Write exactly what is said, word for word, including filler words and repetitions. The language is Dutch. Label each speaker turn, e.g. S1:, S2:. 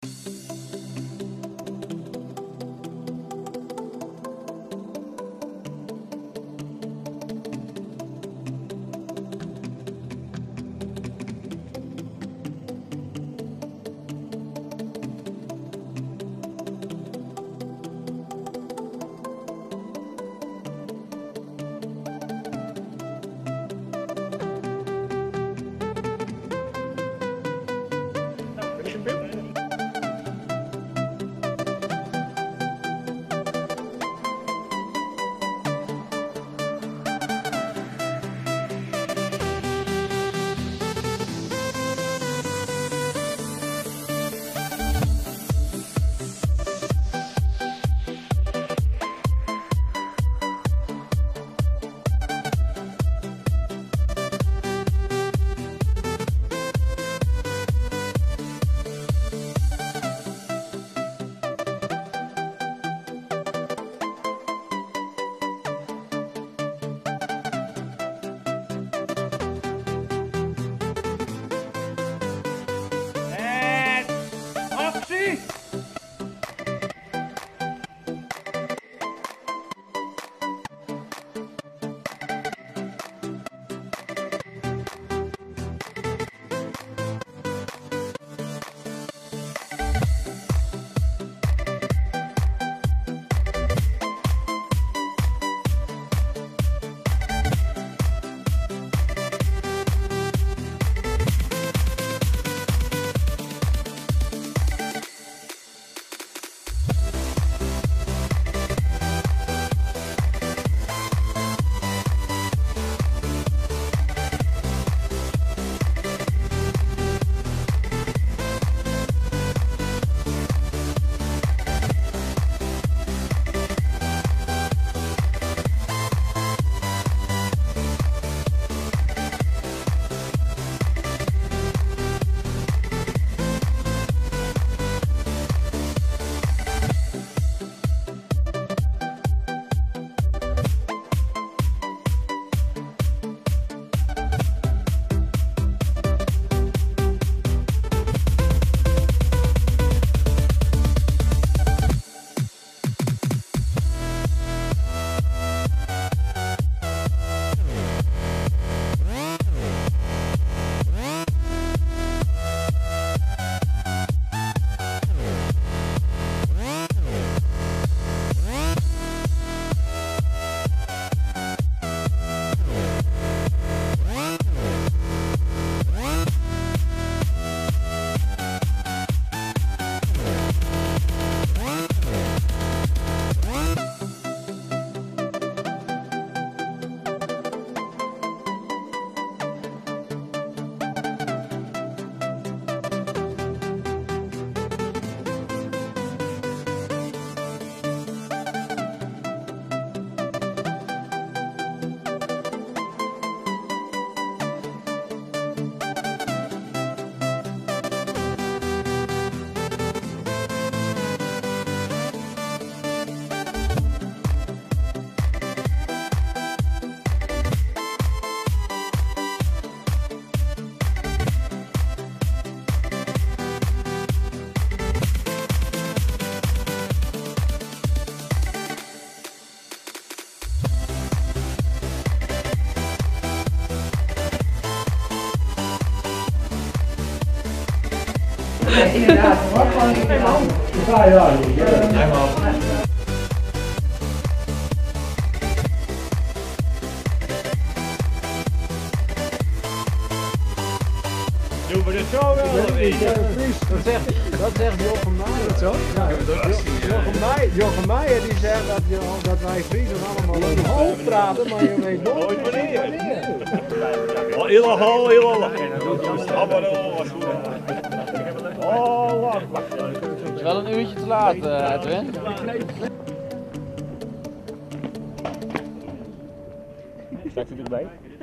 S1: Ja, inderdaad.
S2: Ja, ja, ja.
S3: Doen we dit zo wel?
S2: Dat zegt, dat zegt Jochem Meijer. Zo? Ja, Jochem Meijer, Jochem Meijer die zegt dat, je, dat wij Friesen allemaal in hoofd praten, maar je weet nooit wanneer.
S3: Oh, illegaal, illegaal. Oh, wacht, wacht.
S4: Het is wel een uurtje te laat, uh, Edwin.
S3: Zet u erbij?